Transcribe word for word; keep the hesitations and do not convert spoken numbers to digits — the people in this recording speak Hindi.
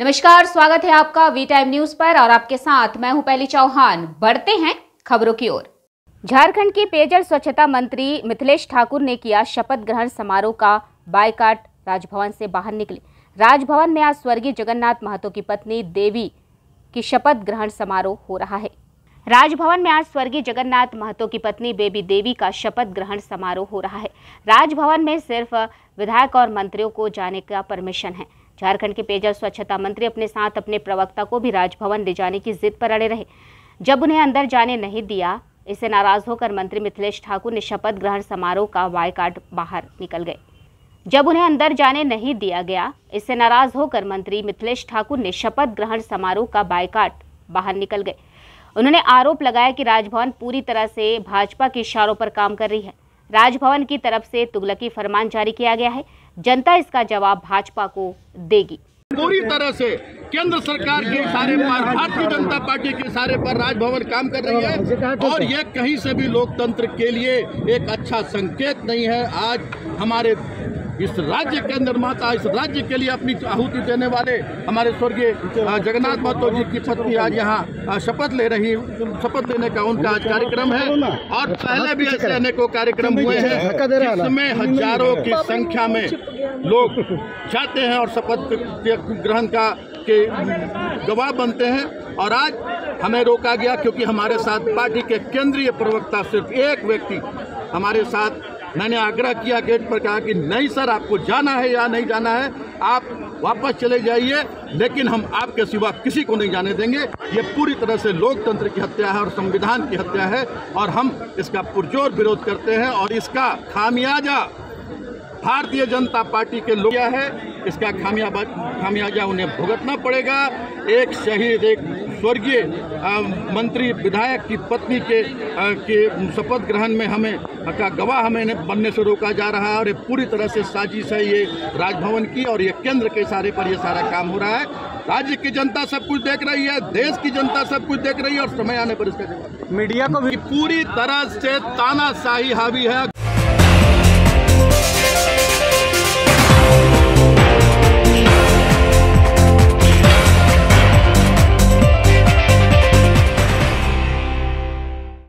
नमस्कार, स्वागत है आपका वी टाइम न्यूज पर और आपके साथ मैं हूं पहली चौहान। बढ़ते हैं खबरों की ओर। झारखंड के पेयजल स्वच्छता मंत्री मिथिलेश ठाकुर ने किया शपथ ग्रहण समारोह का बायकाट। राजभवन से बाहर निकले। राजभवन में आज स्वर्गीय जगन्नाथ महतो की पत्नी देवी की शपथ ग्रहण समारोह हो रहा है। राजभवन में आज स्वर्गीय जगन्नाथ महतो की पत्नी बेबी देवी का शपथ ग्रहण समारोह हो रहा है। राजभवन में सिर्फ विधायक और मंत्रियों को जाने का परमिशन है। झारखंड के पेयजल स्वच्छता मंत्री अपने साथ अपने प्रवक्ता को भी राजभवन ले जाने की जिद पर अड़े रहे। जब उन्हें अंदर जाने नहीं दिया, इससे नाराज होकर मंत्री मिथिलेश ठाकुर ने शपथ ग्रहण समारोह का बायकाट बाहर निकल गए। जब उन्हें अंदर जाने नहीं दिया गया, इससे नाराज होकर मंत्री मिथिलेश ठाकुर ने शपथ ग्रहण समारोह का बायकाट बाहर निकल गए। उन्होंने आरोप लगाया कि राजभवन पूरी तरह से भाजपा के इशारों पर काम कर रही है। राजभवन की तरफ से तुगलकी फरमान जारी किया गया है। जनता इसका जवाब भाजपा को देगी। पूरी तरह से केंद्र सरकार के इशारे पर, भारतीय जनता पार्टी के इशारे पर राजभवन काम कर रही है और ये कहीं से भी लोकतंत्र के लिए एक अच्छा संकेत नहीं है। आज हमारे इस राज्य के निर्माता, इस राज्य के लिए अपनी आहुति देने वाले हमारे स्वर्गीय जगन्नाथ महतो जी की पत्नी आज यहाँ शपथ ले रही, शपथ लेने का उनका आज कार्यक्रम है और पहले भी ऐसे अनेकों कार्यक्रम हुए हैं जिसमें हजारों की संख्या में लोग जाते हैं और शपथ ग्रहण का के गवाह बनते हैं। और आज हमें रोका गया क्योंकि हमारे साथ पार्टी के केंद्रीय प्रवक्ता सिर्फ एक व्यक्ति हमारे साथ। मैंने आग्रह किया गेट पर, कहा कि नहीं सर, आपको जाना है या नहीं जाना है, आप वापस चले जाइए, लेकिन हम आपके सिवा किसी को नहीं जाने देंगे। ये पूरी तरह से लोकतंत्र की हत्या है और संविधान की हत्या है और हम इसका पुरजोर विरोध करते हैं और इसका खामियाजा भारतीय जनता पार्टी के लोग है। इसका खामियाजा खामियाजा उन्हें भुगतना पड़ेगा। एक शहीद, एक स्वर्गीय मंत्री विधायक की पत्नी के, आ, के शपथ ग्रहण में हमें का गवाह हमें बनने से रोका जा रहा है और ये पूरी तरह से साजिश है ये राजभवन की और ये केंद्र के इशारे पर ये सारा काम हो रहा है। राज्य की जनता सब कुछ देख रही है, देश की जनता सब कुछ देख रही है और समय आने पर इसका जवाब मीडिया को भी पूरी तरह से तानाशाही हावी है।